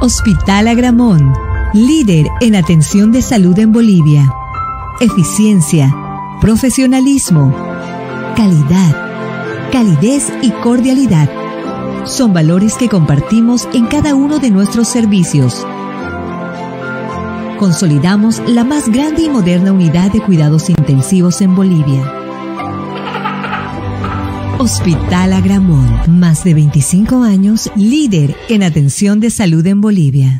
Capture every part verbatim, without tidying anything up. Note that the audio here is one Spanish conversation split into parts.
Hospital Agramón, líder en atención de salud en Bolivia. Eficiencia, profesionalismo, calidad, calidez y cordialidad son valores que compartimos en cada uno de nuestros servicios. Consolidamos la más grande y moderna unidad de cuidados intensivos en Bolivia. Hospital Agramón, más de veinticinco años, líder en atención de salud en Bolivia.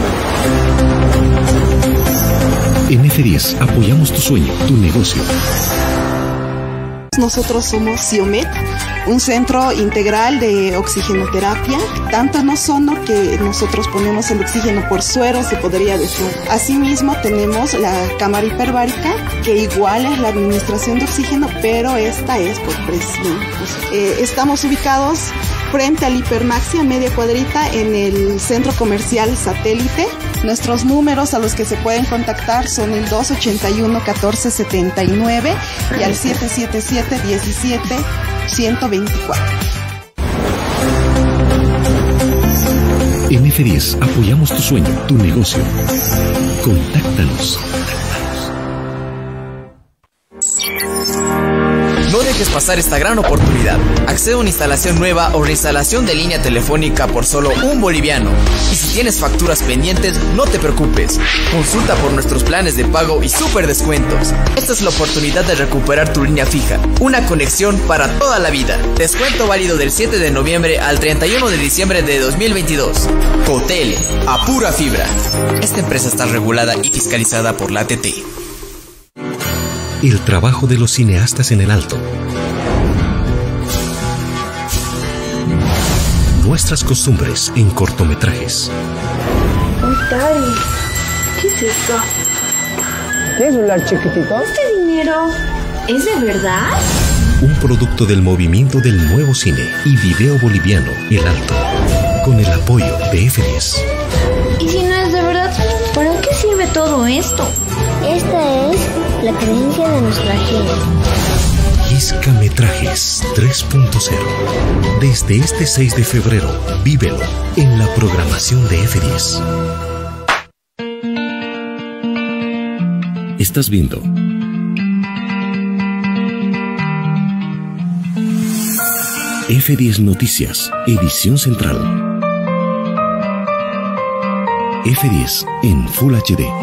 En F diez apoyamos tu sueño, tu negocio. Nosotros somos CIOMED, un centro integral de oxigenoterapia, tanto en ozono que nosotros ponemos el oxígeno por suero, se podría decir. Asimismo tenemos la cámara hiperbárica, que igual es la administración de oxígeno, pero esta es por presión. Eh, estamos ubicados frente al Hipermaxi, a media cuadrita, en el centro comercial Satélite. Nuestros números a los que se pueden contactar son el dos ochenta y uno, catorce setenta y nueve y al siete siete siete, diecisiete, ciento veinticuatro. En F diez apoyamos tu sueño, tu negocio. Contáctanos. No dejes pasar esta gran oportunidad. Accede a una instalación nueva o reinstalación de línea telefónica por solo un boliviano. Y si tienes facturas pendientes, no te preocupes. Consulta por nuestros planes de pago y super descuentos. Esta es la oportunidad de recuperar tu línea fija. Una conexión para toda la vida. Descuento válido del siete de noviembre al treinta y uno de diciembre de dos mil veintidós. Cotele, a pura fibra. Esta empresa está regulada y fiscalizada por la A T T. El trabajo de los cineastas en el alto. Nuestras costumbres en cortometrajes. Uy, Tari, ¿qué es esto? ¿Qué es celular chiquitito? ¿Este dinero es de verdad? Un producto del movimiento del nuevo cine y video boliviano, El Alto, con el apoyo de F diez. Y si no es de verdad, ¿para qué sirve todo esto? Esta es la creencia de nuestra gente. Quiscametrajes tres punto cero. Desde este seis de febrero, vívelo en la programación de F diez. Estás viendo F diez Noticias, edición central. F diez en Full H D.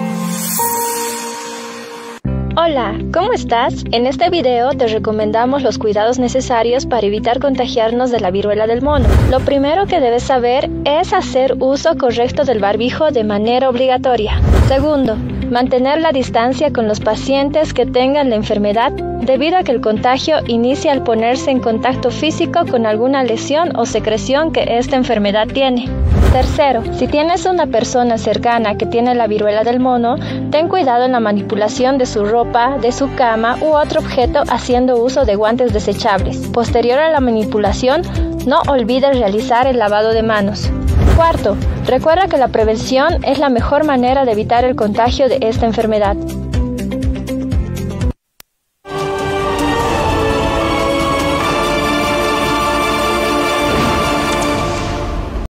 Hola, ¿cómo estás? En este video te recomendamos los cuidados necesarios para evitar contagiarnos de la viruela del mono. Lo primero que debes saber es hacer uso correcto del barbijo de manera obligatoria. Segundo, mantener la distancia con los pacientes que tengan la enfermedad, debido a que el contagio inicia al ponerse en contacto físico con alguna lesión o secreción que esta enfermedad tiene. Tercero, si tienes una persona cercana que tiene la viruela del mono, ten cuidado en la manipulación de su ropa, de su cama u otro objeto haciendo uso de guantes desechables. Posterior a la manipulación, no olvides realizar el lavado de manos. Cuarto, recuerda que la prevención es la mejor manera de evitar el contagio de esta enfermedad.